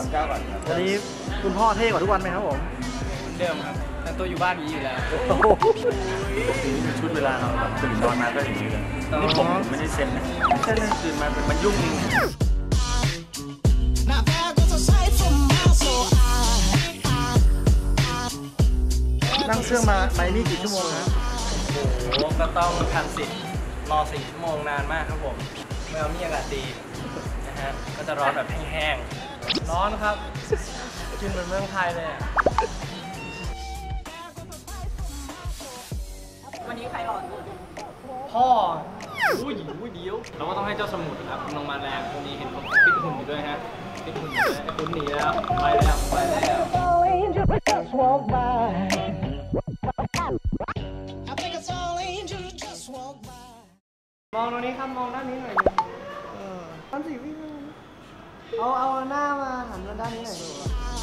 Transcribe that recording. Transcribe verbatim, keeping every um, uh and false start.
ำเก้าก่อนครับวันนี้คุณพ่อเท่กว่าทุกวันไหมครับผมเหมือนเดิมครับแต่ตัวอยู่บ้านนี้อยู่แล้วสีนี้เป็นชุดเวลาเราแบบตื่นนอนมาก็อย่างนี้เลยนี่ผมไม่ได้เซ็นนะไม่ใช่เลยตื่นมาเป็นมันยุ่งนั่งเครื่องมาไมนี่กี่ชั่วโมงนะโอ้โหก็ต้องทันสิทธิ์รอสี่ชั่วโมงนานมากครับผมเมื่อมีอากาศดีนะฮะก็จะร้อนแบบแห้งๆร้อนครับกินเหมือนเมืองไทยเลยวันนี้ใครหล่อสุดพ่ออุ้ยอุ้ยเดียวเราก็ต้องให้เจ้าสมุทรครับลงมาแรงตรงนี้เห็นเขาฟิตหุ่นอยู่ด้วยฮะฟิตหุ่นอยู่ด้วยไอ้คุณหนีแล้วไปแล้วไปแล้วมองตรงนี้ครับมองด้านนี้หน่อยเออตอนสี่วิ่งเอาเอาหน้ามาหันมาด้านนี้หน่อยดู